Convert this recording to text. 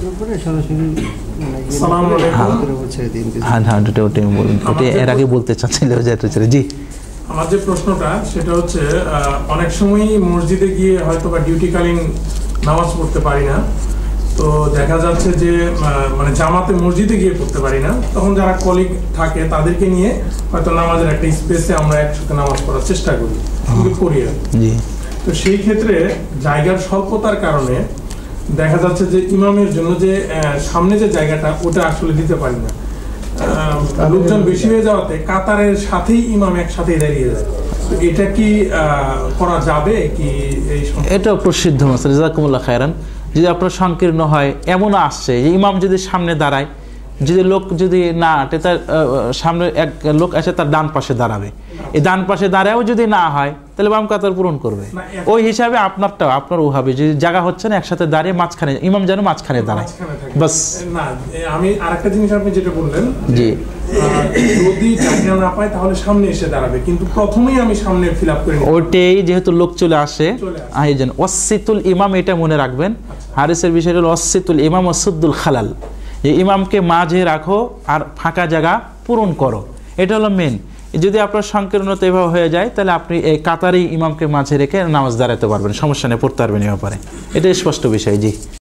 এর আগে বলতে চাচ্ছিল জি। আমার যে প্রশ্নটা সেটা হচ্ছে অনেক সময় মসজিদে গিয়ে হয়তো বা ডিউটিকালীন নামাজ পড়তে পারি না, তো দেখা যাচ্ছে যে মানে জামাতে মসজিদে গিয়ে পড়তে পারি না, তখন যারা কলিগ থাকে তাদেরকে নিয়ে হয়তো নামাজের একটা স্পেসে আমরা একসাথে নামাজ পড়ার চেষ্টা করি, কিন্তু করি না। তো সেই ক্ষেত্রে জায়গার স্বল্পতার কারণে দেখা যাচ্ছে যে ইমামের জন্য যে সামনে যে জায়গাটা ওটা আসলে দিতে পারি না, লোকজন বেশি হয়ে যাওয়াতে কাতারের সাথেই ইমাম একসাথে দাঁড়িয়ে যায়। তো এটা কি করা যাবে কি? এটা প্রসিদ্ধ মাসলা, জাযাকুমুল্লাহ খায়রান। যদি আপনার সংকীর্ণ হয়, এমন আসছে যে ইমাম যদি সামনে দাঁড়ায়, যদি লোক যদি না আটে, তার সামনে এক লোক এসে তার ডান পাশে দাঁড়াবে, এই ডান পাশে দাঁড়ায়ও যদি না হয় তাহলে বাম কাতার পূরণ করবে। ওই হিসাবে আপনারটাও আপনার ওভাবে যদি জায়গা হচ্ছে না, একসাথে দাঁড়িয়ে মাঝখানে ইমাম যেন মাঝখানে দাঁড়ায় বাস। না আমি আরেকটা জিনিস আপনি যেটা বললেন, জি, যদি জায়গা না পায় তাহলে সামনে এসে দাঁড়াবে, কিন্তু প্রথমেই আমি সামনে ফিল আপ করি ওইটাই, যেহেতু লোক চলে আসে এই জন্য ওয়াসিতুল ইমাম, এটা মনে রাখবেন। হাদিসের বিষয় হলো ওয়াসিতুল ইমাম ওয়াসুদ্দুল খালাল, যে ইমামকে মাঝে রাখো আর ফাঁকা জায়গা পূরণ করো, এটা হলো মেন। যদি আপনার সংকীর্ণতা এভাবে হয়ে যায় তাহলে আপনি এই কাতারেই ইমামকে মাঝে রেখে নামাজ দাঁড়াতে পারবেন, সমস্যা নেই, পড়তে পারবেন এ ব্যাপারে। এটা স্পষ্ট বিষয়। জি।